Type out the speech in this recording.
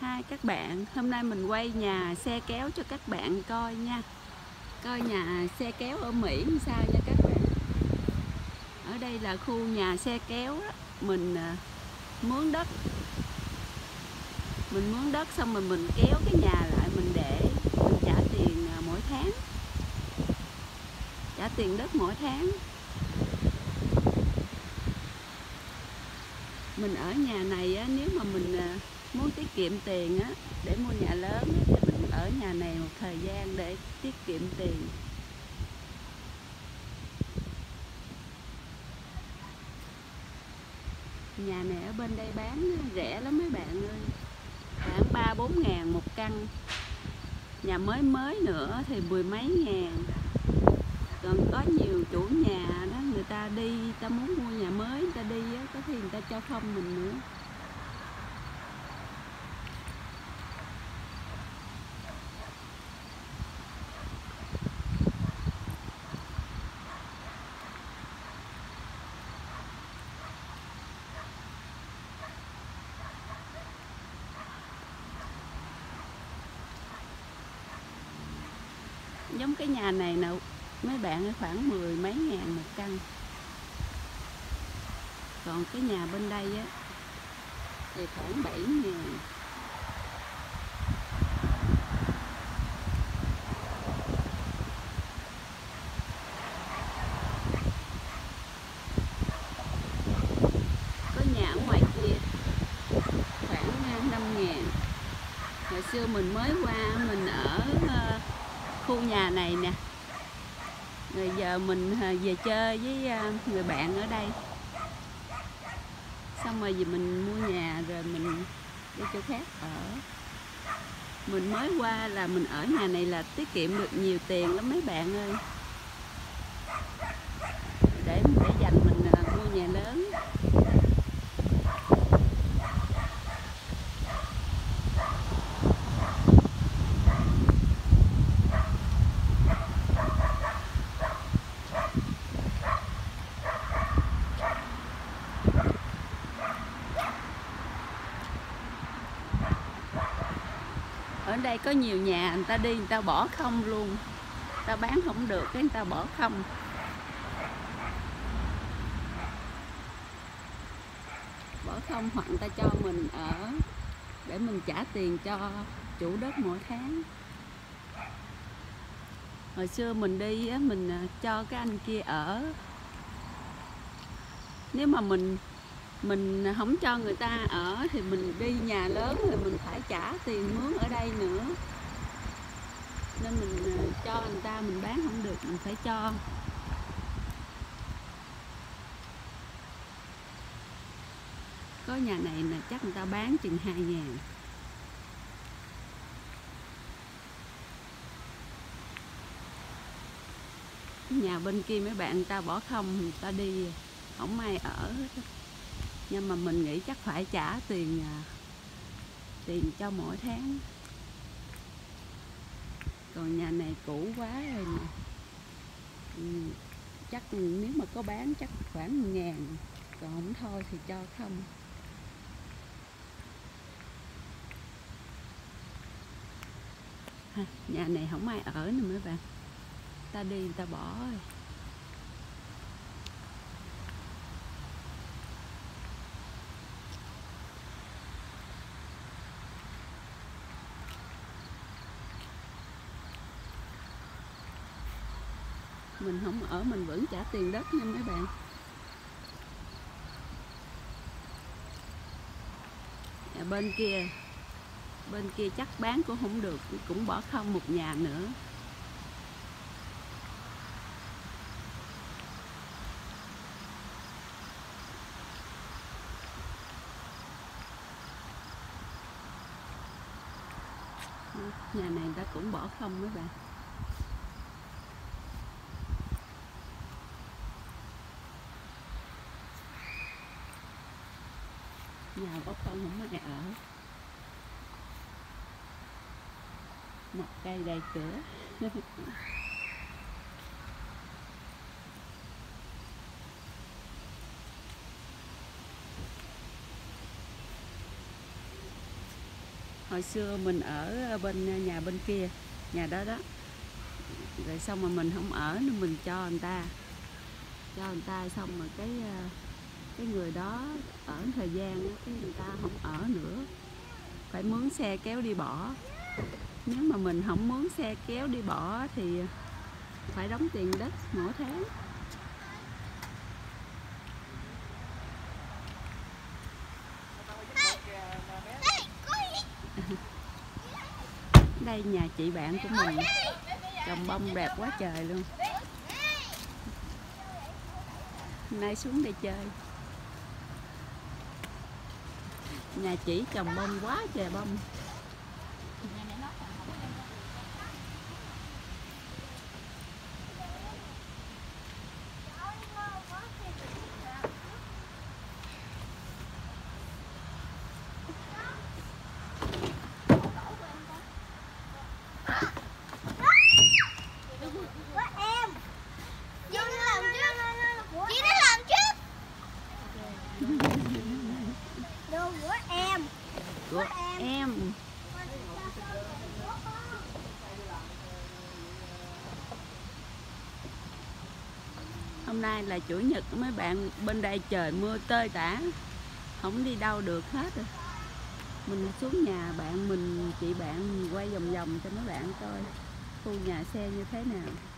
Hai các bạn, hôm nay mình quay nhà xe kéo cho các bạn coi nha. Coi nhà xe kéo ở Mỹ làm sao nha các bạn. Ở đây là khu nhà xe kéo đó. Mình mướn đất. Mình mướn đất xong rồi mình kéo cái nhà lại, mình để mình trả tiền mỗi tháng. Trả tiền đất mỗi tháng. Mình ở nhà này á, nếu mà mình muốn tiết kiệm tiền á, để mua nhà lớn á, thì mình ở nhà này một thời gian để tiết kiệm tiền. Nhà này ở bên đây bán rẻ lắm mấy bạn ơi, khoảng 3-4 ngàn một căn. Nhà mới nữa thì 10 mấy ngàn. Còn có nhiều chủ nhà đó, người ta đi, ta muốn mua nhà mới, người ta đi á, có khi người ta cho không mình nữa. Giống cái nhà này nè mấy bạn, khoảng 10 mấy ngàn một căn. Còn cái nhà bên đây á thì khoảng 7 ngàn. Có nhà ở ngoài kia khoảng 5 ngàn. Hồi xưa mình mới qua, mình ở khu nhà này nè. Rồi giờ mình về chơi với người bạn ở đây. Xong rồi vì mình mua nhà rồi mình đi chỗ khác ở. Mình mới qua là mình ở nhà này là tiết kiệm được nhiều tiền lắm mấy bạn ơi. Để dành mình mua nhà lớn. Ở đây có nhiều nhà người ta đi, người ta bỏ không luôn. Người ta bán không được, cái người ta bỏ không. Bỏ không hoặc người ta cho mình ở để mình trả tiền cho chủ đất mỗi tháng. Hồi xưa mình đi á, mình cho cái anh kia ở. Nếu mà mình không cho người ta ở thì mình đi nhà lớn thì mình phải trả tiền mướn ở đây nữa. Nên mình cho người ta, mình bán không được mình phải cho. Có nhà này là chắc người ta bán chừng 2 ngàn. Nhà bên kia mấy bạn người ta bỏ không, người ta đi không ai ở hết. Nhưng mà mình nghĩ chắc phải trả tiền cho mỗi tháng. Còn nhà này cũ quá rồi nè. Chắc nếu mà có bán chắc khoảng 1 ngàn. Còn không thôi thì cho không. Nhà này không ai ở nữa mấy bạn. Ta đi người ta bỏ rồi. Mình không ở mình vẫn trả tiền đất nha mấy bạn. Bên kia chắc bán cũng không được, cũng bỏ không một nhà nữa. Nhà này người ta cũng bỏ không mấy bạn. Nhà bỏ không không ai ở. Một cây đầy cửa. Hồi xưa mình ở bên nhà bên kia, nhà đó đó, rồi xong mà mình không ở nên mình cho người ta xong rồi cái người đó ở thời gian cái người ta không ở nữa, phải mướn xe kéo đi bỏ. Nếu mà mình không mướn xe kéo đi bỏ thì phải đóng tiền đất mỗi tháng. Đây nhà chị bạn của mình trồng bông đẹp quá trời luôn. Hôm nay xuống đây chơi. Nhà chị trồng bông quá trời bông. Của em. Hôm nay là chủ nhật, mấy bạn bên đây trời mưa tơi tả, không đi đâu được hết rồi. Mình xuống nhà bạn mình, chị bạn quay vòng vòng cho mấy bạn coi khu nhà xe như thế nào.